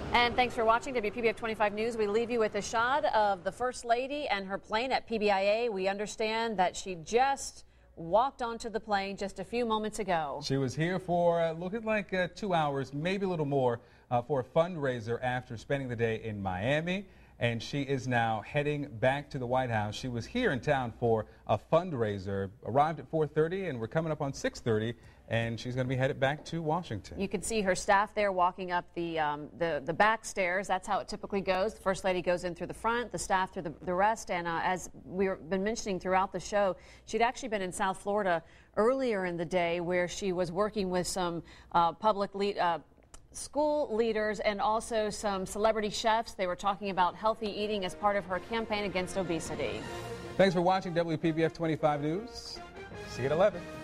And thanks for watching WPBF 25 News. We leave you with a shot of the First Lady and her plane at PBIA. We understand that she just walked onto the plane just a few moments ago. She was here for looking like 2 hours, maybe a little more, for a fundraiser after spending the day in Miami. And she is now heading back to the White House. She was here in town for a fundraiser, arrived at 4:30, and we're coming up on 6:30, and she's going to be headed back to Washington. You can see her staff there walking up the back stairs. That's how it typically goes. The First Lady goes in through the front, the staff through the rest. And as we've been mentioning throughout the show, she'd actually been in South Florida earlier in the day where she was working with some school leaders and also some celebrity chefs. They were talking about healthy eating as part of her campaign against obesity. Thanks for watching WPBF 25 News. See you at 11.